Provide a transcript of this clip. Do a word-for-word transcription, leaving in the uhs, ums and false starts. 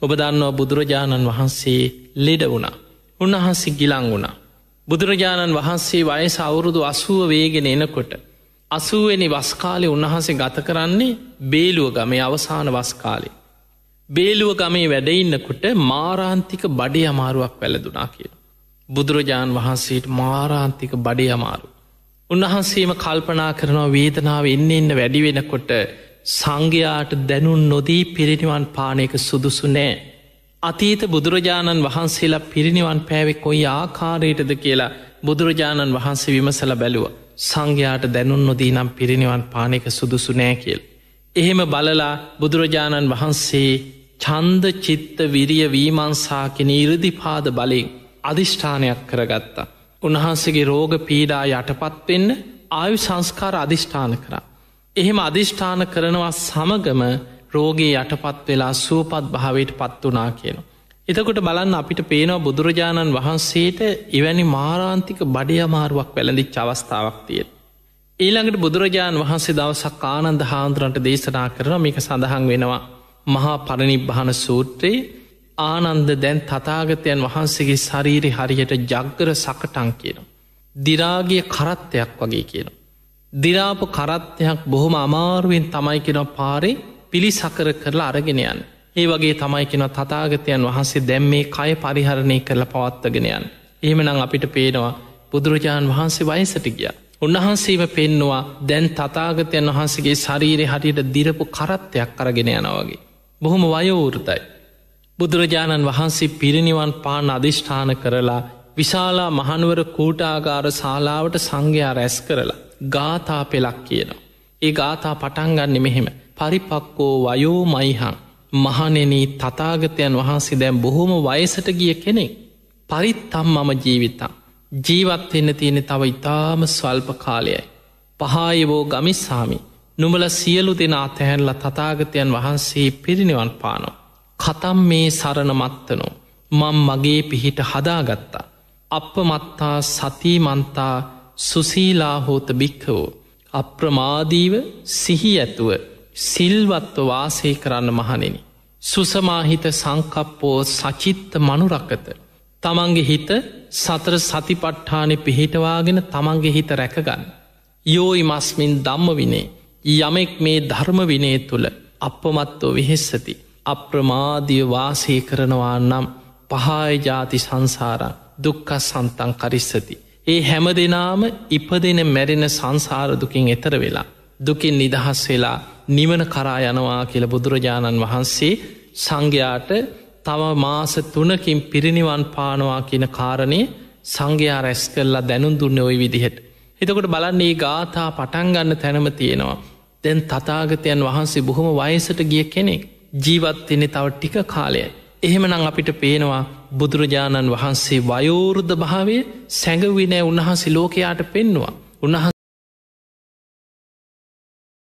ඔබ දන්නවා බුදුරජාණන් වහන්සේ ලෙඩ වුණා. උන්වහන්සේ ගිලන් වුණා. බුදුරජාණන් වහන්සේ වයස අවුරුදු අසූව වේගෙන එනකොට අසූවෙනි වස්කාලේ උන්වහන්සේ ගත කරන්නේ බේලුව ගමේ අවසාන වස්කාලේ. බේලුව ගමේ වැඩඉන්නකොට මාරාන්තික බඩේ අමාරුවක් වැළදුනා කියලා. බුදුරජාණන් වහන්සේට මාරාන්තික බඩේ අමාරු. උන්වහන්සේම කල්පනා කරනවා වේදනාව එන්න එන්න වැඩි වෙනකොට සංඝයාට දැනුම් නොදී පිරිනිවන් පානයක සුදුසු නෑ. අතීත බුදුරජාණන් වහන්සේලා පිරිනිවන් පෑවේ කොයි ආකාරයටද කියලා බුදුරජාණන් වහන්සේ විමසලා බැලුවා. සංඝයාට දැනුම් නොදී නම් පිරිනිවන් පානයක සුදුසු නෑ කියලා. එහෙම බලලා බුදුරජාණන් වහන්සේ ඡන්ද චිත්ත විරිය විමර්ශා කියන ඉර්ධිපාද බලෙන් අධිෂ්ඨානයක් කරගත්තා. උන්වහන්සේගේ රෝග පීඩා යටපත් වෙන්න ආයු සංස්කාර අධිෂ්ඨාන කරා. එහෙම අධිෂ්ඨාන කරනවා සමගම රෝගේ යටපත් වෙලා සුවපත් භාවයට පත් වනා කියනවා. එතකොට බලන්න අපිට පේනවා බුදුරජාණන් වහන්සේට එවැනි මාරාන්තික බඩේ අමාරුවක් වැළඳිච්ච අවස්ථාවක් තියෙන. ඊළඟට බුදුරජාණන් වහන්සේ දවසක් ආනන්ද හාමුදුරන්ට දේශනා කරන මේක සඳහන් වෙනවා මහා පරිනිබ්බාන සූත්‍රයේ ආනන්ද දැන් තථාගතයන් වහන්සේගේ ශරීරය හරියට ජග්ගර සකටන් කියනවා. දිරාගිය කරත්තයක් වගේ කියනවා. දිරාපු කරත්තයක් බොහොම අමාරුවෙන් තමයි කෙනවා පාරේ පිළිසකර කරලා අරගෙන යන්න. ඒ වගේ තමයි කෙනවා තථාගතයන් වහන්සේ දැන් මේ කය පරිහරණය කරලා පවත්වාගෙන යන්න. එහෙමනම් අපිට පේනවා බුදුරජාණන් වහන්සේ වයසට ගියා. උන්වහන්සේම පෙන්නවා දැන් තථාගතයන් වහන්සේගේ ශරීරය හරියට දිරපු කරත්තයක් අරගෙන යනවා වගේ. බොහොම වයෝවෘතයි. බුදුරජාණන් වහන්සේ පිරිනිවන් පාන අධිෂ්ඨාන කරලා විශාලා මහනුවර කූටාගාර ශාලාවට සංඝයා රැස් කරලා ගාථා පෙළක් කියනවා. ඒ ගාථා පටන් ගන්නෙ මෙහෙම. පරිපක්කෝ වයෝ මයිහං මහණෙනි තථාගතයන් වහන්සේ දැන් බොහොම වයසට ගිය කෙනෙක්. පරිත්තම් මම ජීවිතං ජීවත් වෙන්න තියෙන තව ඉතාම ස්වල්ප කාලයයි. පහායවෝ ගමිස්සාමි නුඹල සියලු දෙනා අතහැරලා තථාගතයන් වහන්සේ පිරිනිවන් පානවා. කතම් මේ සරණ මත්තනෝ මම මගේ පිහිට හදාගත්තා. අප්පමත්තා සතිමන්තා සුසීලා හෝත භික්ඛවෝ අප්‍රමාදීව සිහි ඇතුව සිල්වත්ව වාසය කරන්න මහණෙනි. සුසමාහිත සංකප්පෝ සචිත්ත මනුරකත තමන්ගේ හිත සතර සතිපට්ඨානෙ පිහිටවාගෙන තමන්ගේ හිත රැකගන්න. යෝයි මස්මින් ධම්ම විනේ යමෙක් මේ ධර්ම විනේ තුළ අප්පමත්ව විහෙස්සති අප්‍රමාදිය වාසය කරනවා නම් පහාය ජාති සංසාරා දුක්ඛ සන්තං කරිස්සති. ඒ හැම දෙනාම ඉපදෙන මැරෙන සංසාර දුකින් එතර වෙලා දුකින් නිදහස් වෙලා නිවන කරා යනවා කියලා බුදුරජාණන් වහන්සේ සංඝයාට තව මාස තුනකින් පිරිනිවන් පානවා කියන කාරණේ සංඝයා රැස් කරලා දැනුම් දුන්නේ ওই විදිහට. එතකොට බලන්න මේ ගාථා පටන් ගන්න තැනම තියෙනවා. දැන් තථාගතයන් වහන්සේ බොහොම වයසට ගිය කෙනෙක්. ජීවත් වෙන්නේ තව ටික කාලයයි. එහෙමනම් අපිට පේනවා බුදුරජාණන් වහන්සේ වයෝවෘද්ධ භාවය සැඟවුවේ නැහැ. උන්වහන්සේ ලෝකයාට පෙන්නවා. උන්වහන්සේ